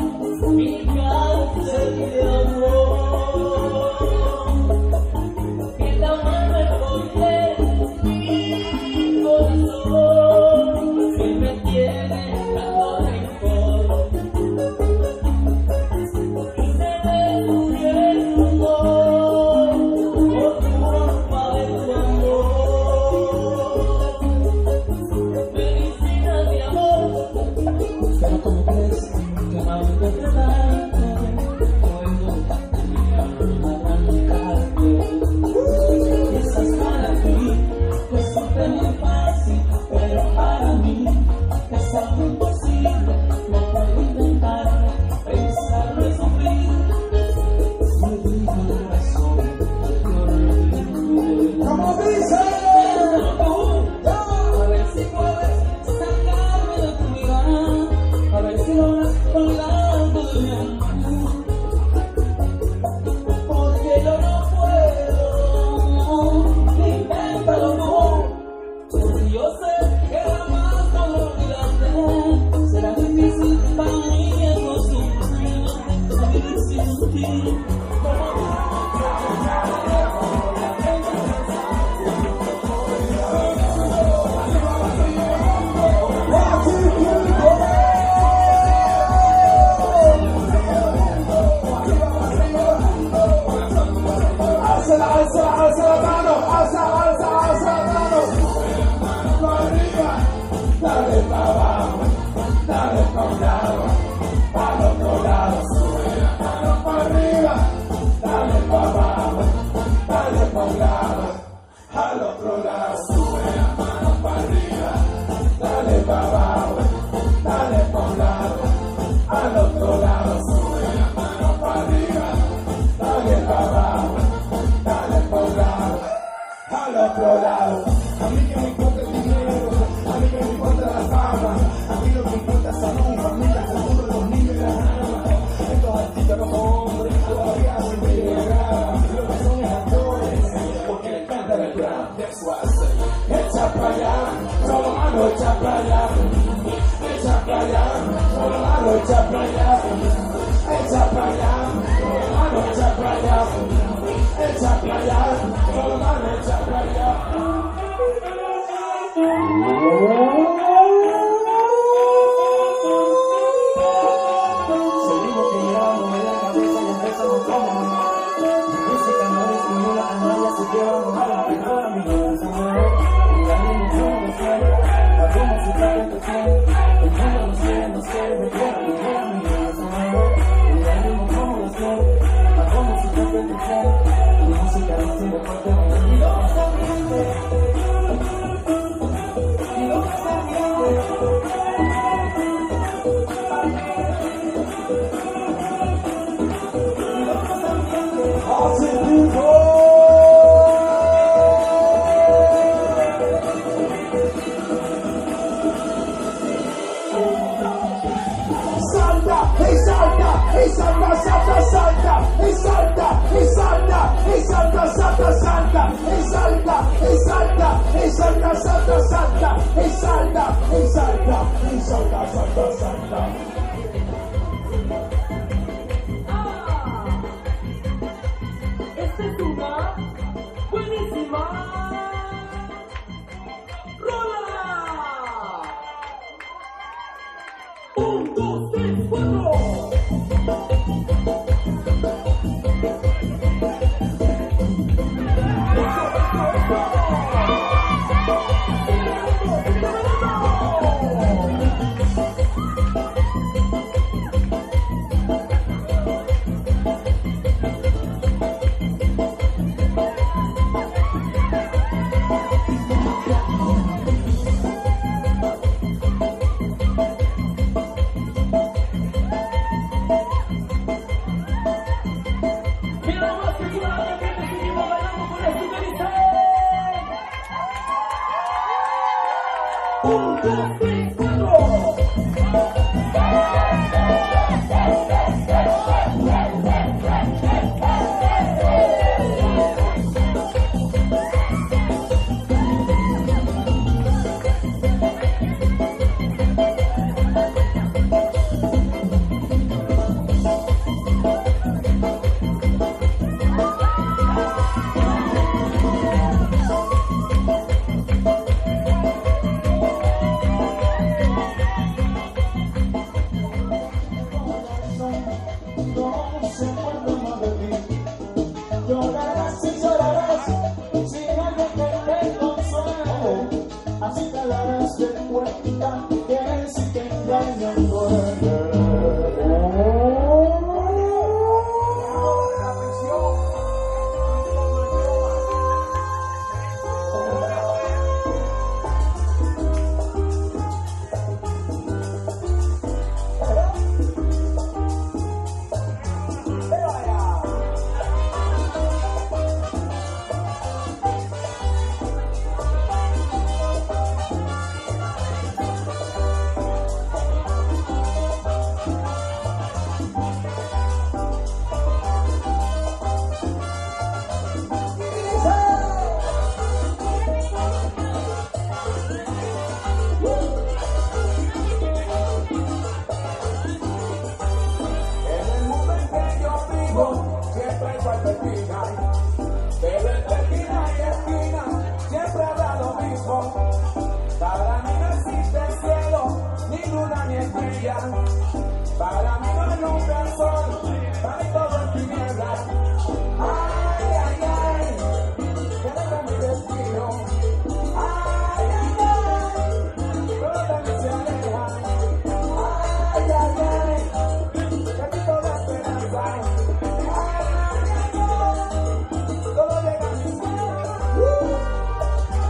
esquina, pero entre esquina y esquina siempre habrá lo mismo. Para mí no existe el cielo, ni luna ni estrella. Para mí no alumbra el sol, para mí todo es tiniebla. Ay, ay, ay, que era mi destino. Ay, ay, ay, todo de mí se aleja. Ay, ay, ay, que quito la esperanza. Ay, ay, ay, todo llega a mi vida.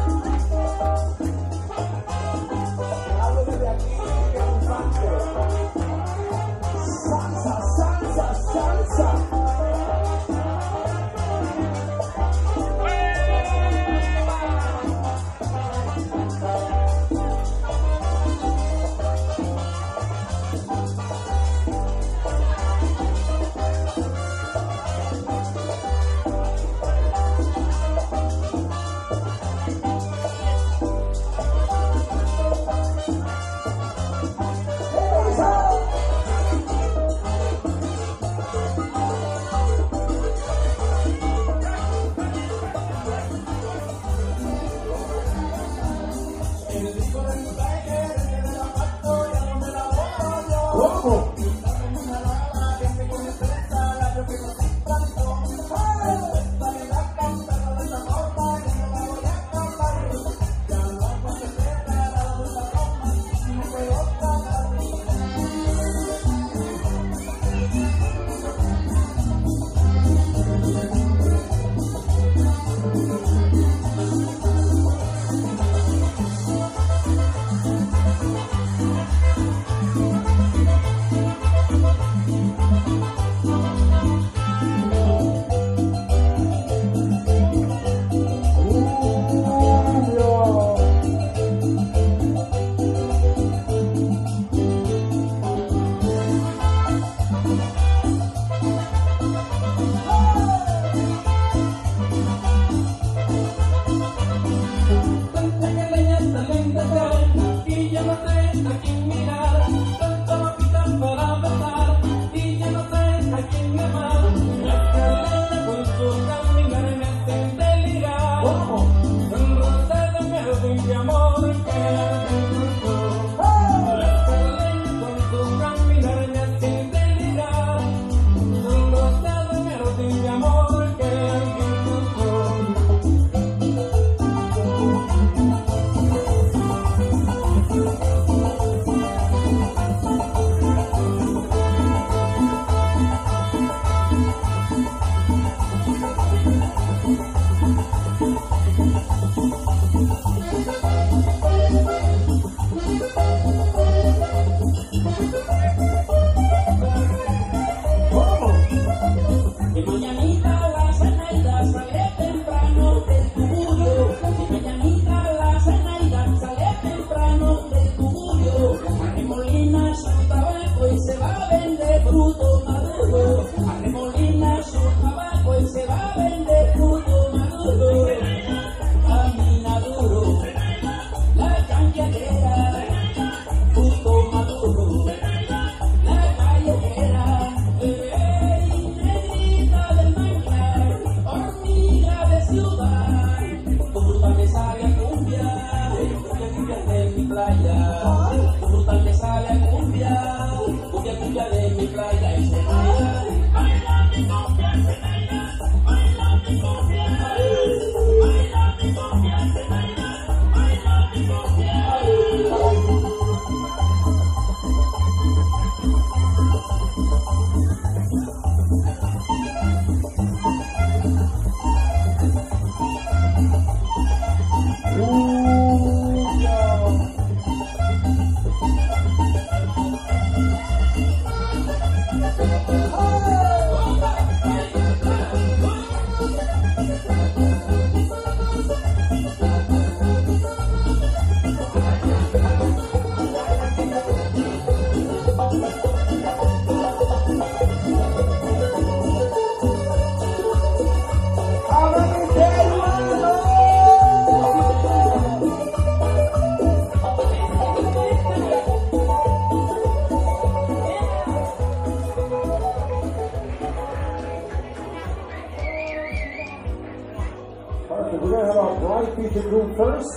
Hablo desde aquí, que es un santo. wife meet the groom first.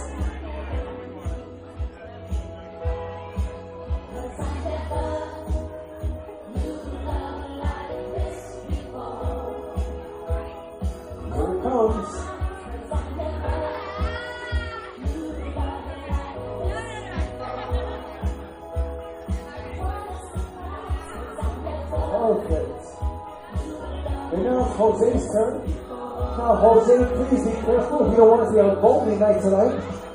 Here it comes. Perfect. And now it's Jose's turn. Now, Jose, please be careful. You don't want to be on a bowling night tonight.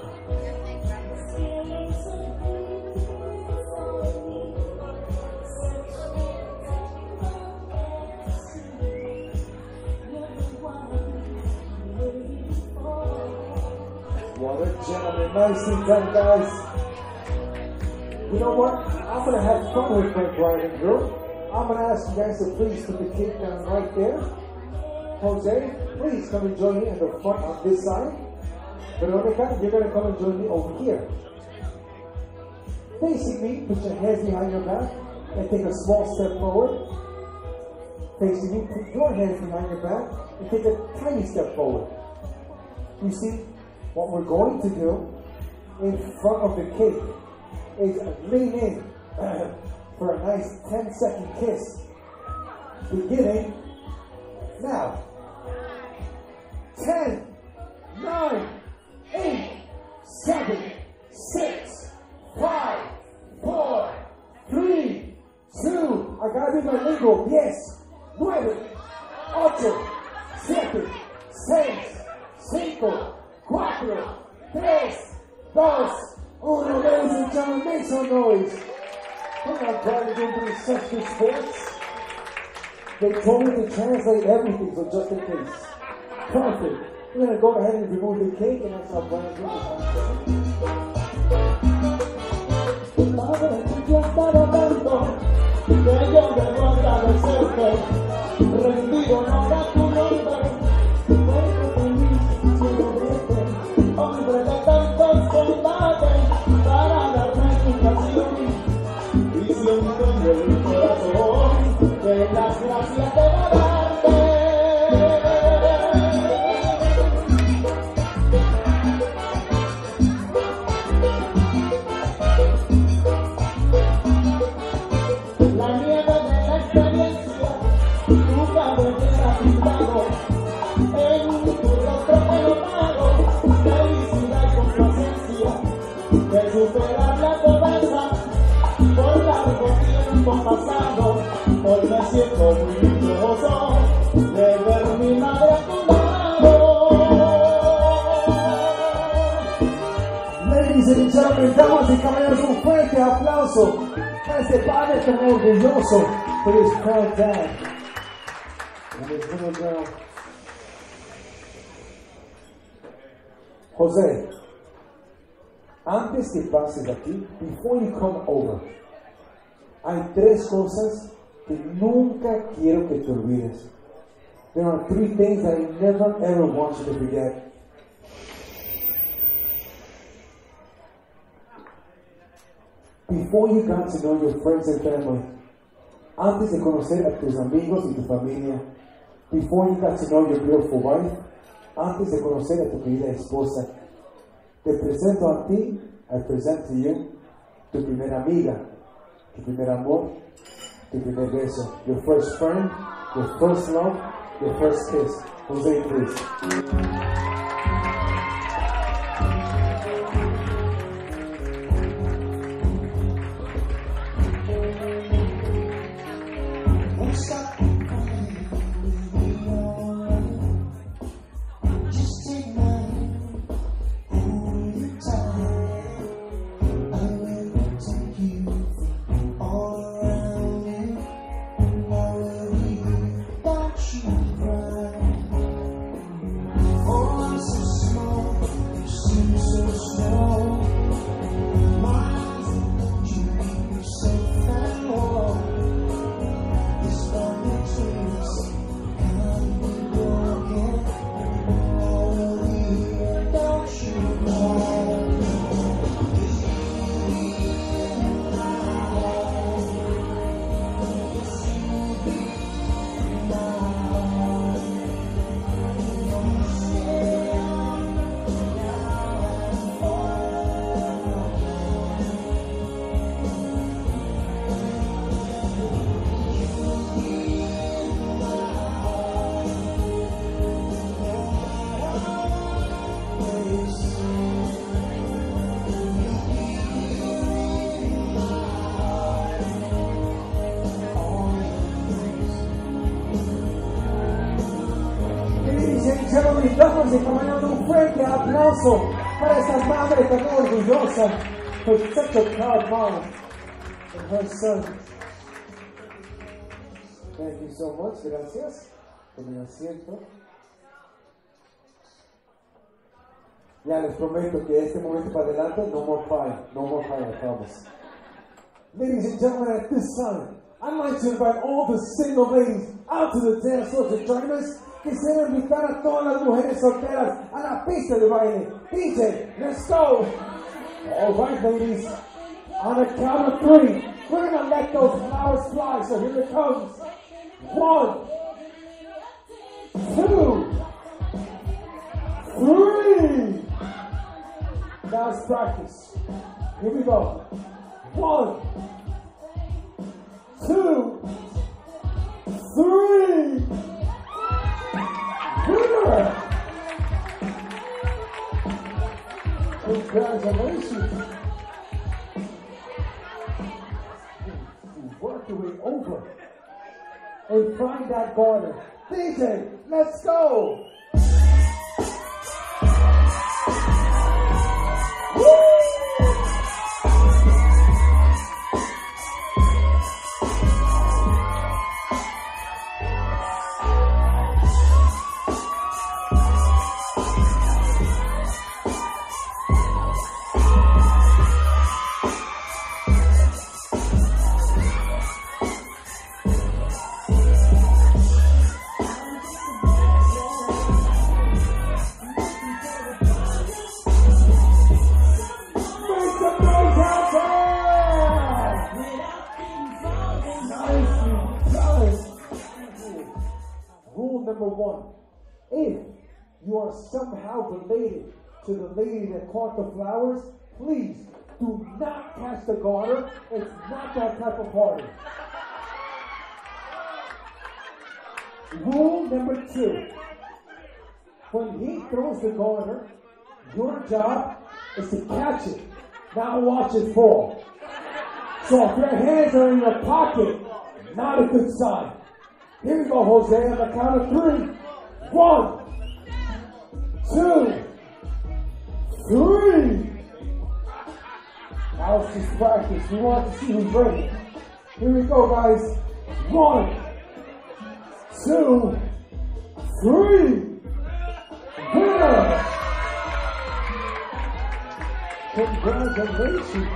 What a gentleman. Nicely done, guys. You know what? I'm going to have fun with my bride and girl. I'm going to ask you guys to please put the cake down right there. Jose, please come and join me in the front on this side. Veronica, you're going to come and join me over here. Facing me, put your hands behind your back and take a small step forward. Facing me, put your hands behind your back and take a tiny step forward. You see, what we're going to do in front of the cake is lean in for a nice ten second kiss. Beginning now. ten, nine, eight, seven, six, five, four, three, two, I gotta be my lingo, yes, nueve, ocho, siete, seis, cinco, cuatro, tres, dos, uno, ladies and gentlemen, make some noise. We're not trying to do these sexual sports. They told me to translate everything, so just in case. Perfect. We're going to go ahead and remove the cake, and that's how Brian did Las gracias te va a darte. La nieve de la experiencia, tu cabellera pintado, en tu rostro pelotado, felicidad y complacencia, de superar la pobreza, por largo tiempo pasado. Hoy me siento muy dichoso de ver mi madre a tu lado. Ladies and gentlemen, damas y caballeros, un fuerte aplauso a este padre tan orgulloso por his proud dad and his little girl. Jose, antes que pases aquí, before you come over, hay tres cosas que nunca quiero que te olvides. There are three things that I never ever want you to forget. Before you got to know your friends and family, antes de conocer a tus amigos y tu familia, before you got to know your beautiful wife, antes de conocer a tu querida esposa, te presento a ti, I present to you, tu primera amiga, tu primer amor, tu primer beso, your first friend, your first love, your first kiss. Jose, please. Oh, y damas y caballeros, un fuerte aplauso para esta madre tan orgullosa for such a proud mom and her son. Thank you so much. Gracias por el asiento. Ya les prometo que de este momento para adelante, no more fire, no more fire, I promise. Ladies and gentlemen, at this time, I'd like to invite all the single ladies out to the dance floor to join us. Quisiera invitar a todas las mujeres solteras a la pista de baile. D J, let's go! All right, ladies, on a count of three, we're gonna let those flowers fly. So here it comes. One, two, three. Now it's practice. Here we go. One, two, three. Winner! Congratulations. You worked your way over and find that garter. D J, let's go! Number one, if you are somehow related to the lady that caught the flowers, please do not catch the garter. It's not that type of party. Rule number two, when he throws the garter, your job is to catch it, not watch it fall. So if your hands are in your pocket, not a good sign. Here we go, Jose, on the count of three. One, two, three. Now it's just practice. We want to see who's ready. Here we go, guys. One, two, three. Winner! Congratulations.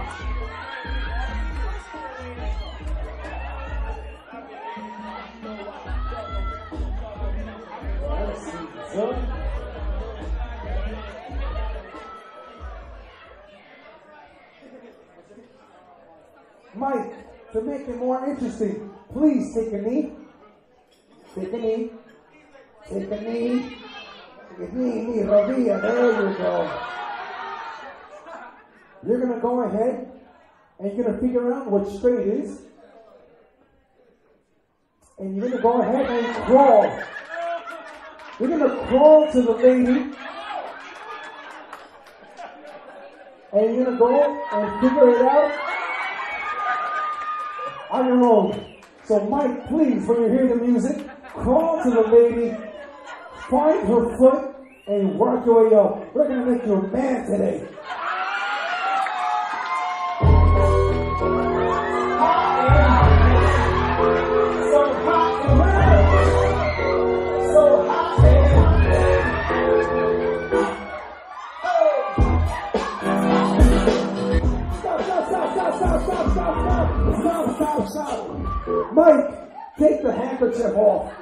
Mike, to make it more interesting, please take a knee. Take a knee. Take a knee. Take a knee, knee, rodilla. There you go. You're going to go ahead and you're going to figure out what straight is. And you're going to go ahead and crawl. You're going to crawl to the lady. And you're going to go and figure it out on your own. So Mike, please, when you hear the music, crawl to the lady, find her foot, and work your way up. We're going to make you a man today. Mike, take the handkerchief off.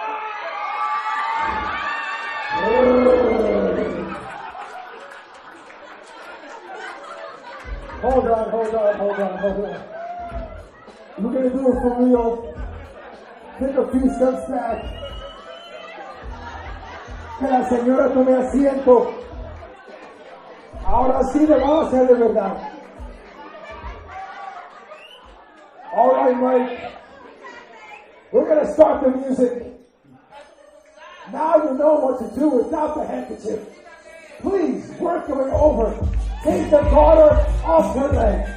Hold on, hold on, hold on, hold on. We're going to do it for real. Take a few steps back. Que la señora tome asiento. Ahora sí le vamos a hacer de verdad. All right, Mike. We're going to start the music. Now you know what to do without the handkerchief. Please work your way over. Take the garter off her leg.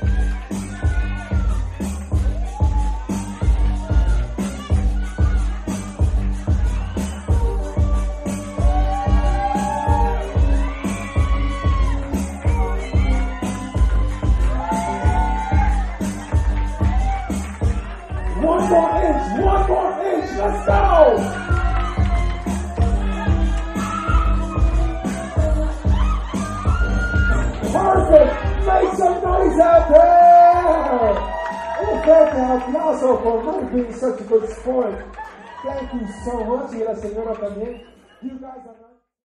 H, let's go! Perfect! Make some noise out there! In fact, now, also for not being such a good sport. Thank you so much. Y la señora también. You guys are not...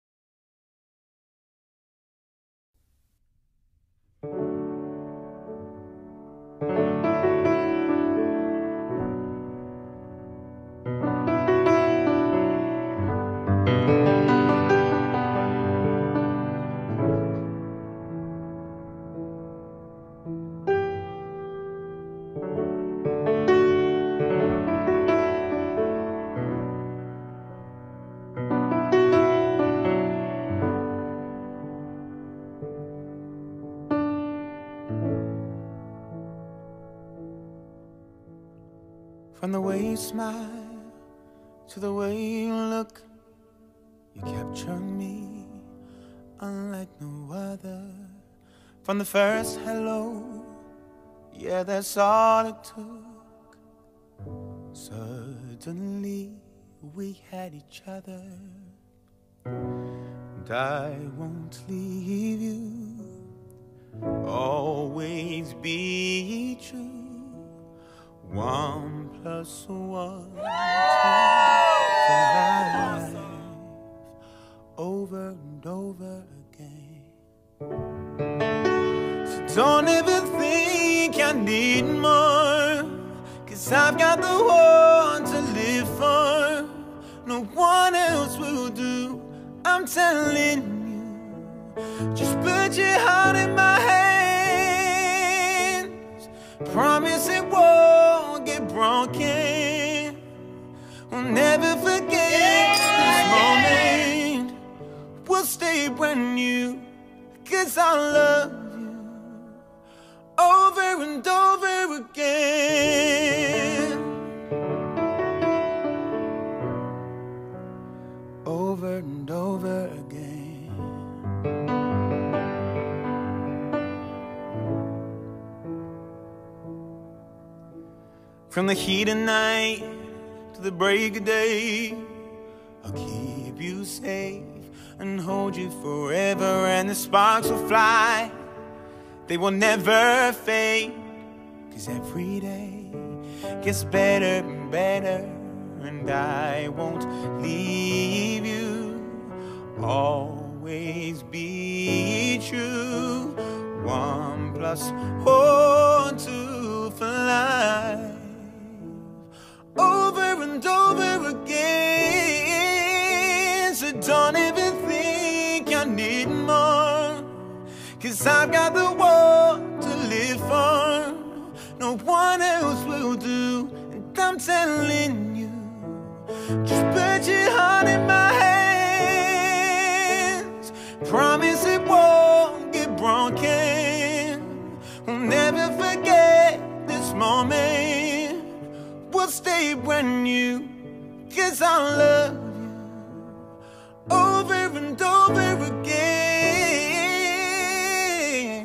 From the way you smile to the way you look, you capture me unlike no other. From the first hello, yeah, that's all it took. Suddenly we had each other, and I won't leave you. Always be true. One plus one equals five. Over and over again. So don't ever think I need more, 'cause I've got the one to live for. No one else will do, I'm telling you. Just put your heart in my hands. Promise it won't get broken. We'll never forget this moment. We'll stay brand new, 'cause I love you over and over again. Over and over again. From the heat of night to the break of day, I'll keep you safe and hold you forever, and the sparks will fly, they will never fade, 'cause every day gets better and better, and I won't leave you. Always be true. One plus one, two for life. Over and over again. So don't even think I need more, 'cause I've got the one to live for. No one else will do, and I'm telling you. Just put your heart in my hands. Promise it won't get broken. We'll never forget this moment. We'll stay brand new, 'cause I love you over and over again.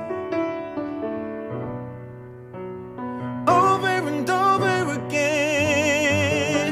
Over and over again.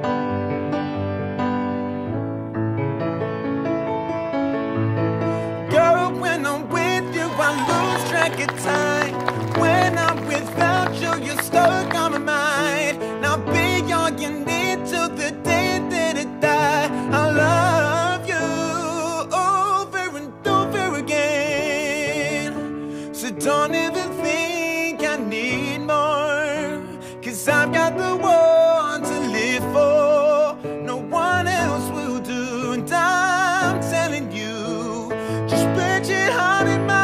Girl, when I'm with you, I lose track of time. When I'm without you, you're stuck on my mind. Now be all you need till the day that I die. I love you over and over again. So don't even think I need more, 'cause I've got the one to live for. No one else will do, and I'm telling you. Just put your heart in my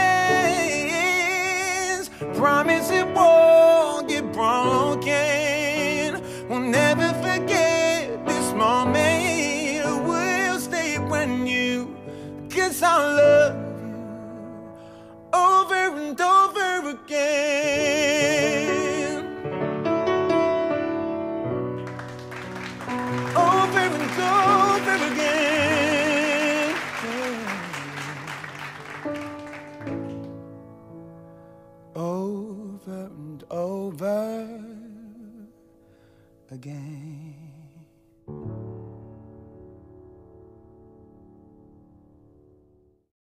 hands. Promise it won't get broken. We'll never forget this moment. We'll stay brand new, 'cause I love you over and over again. Over and over again. Over and over again.